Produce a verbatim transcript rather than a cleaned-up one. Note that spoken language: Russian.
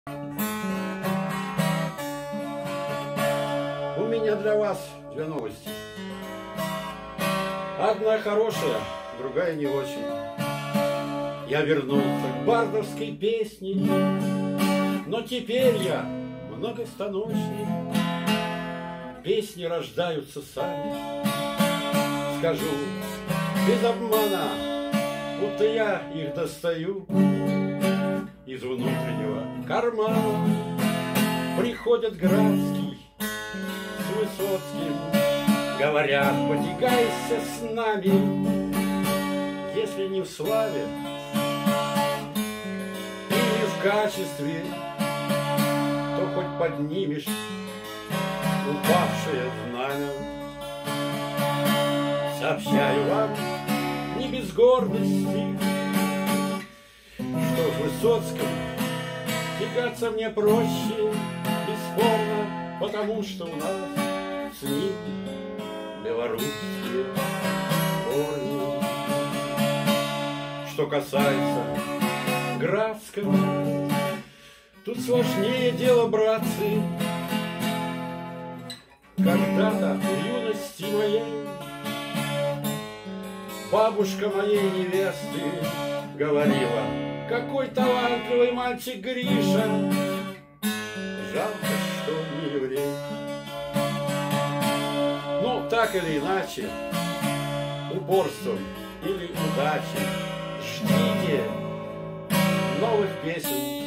У меня для вас две новости. Одна хорошая, другая не очень. Я вернулся к бардовской песне, но теперь я многостаночный. Песни рождаются сами. Скажу без обмана, будто я их достаю из внутреннего кармана. Приходят Градский с Высоцким, говорят, потягайся с нами. Если не в славе или в качестве, то хоть поднимешь упавшее знамя. Сообщаю вам не без гордости, что в Высоцком тягаться мне проще, бесспорно, потому что у нас с ним белорусские корни. Что касается Градского, тут сложнее дело, братцы. Когда-то в юности моей бабушка моей невесты говорила: какой талантливый мальчик Гриша, жалко, что не еврей. Ну, так или иначе, упорством или удачей ждите новых песен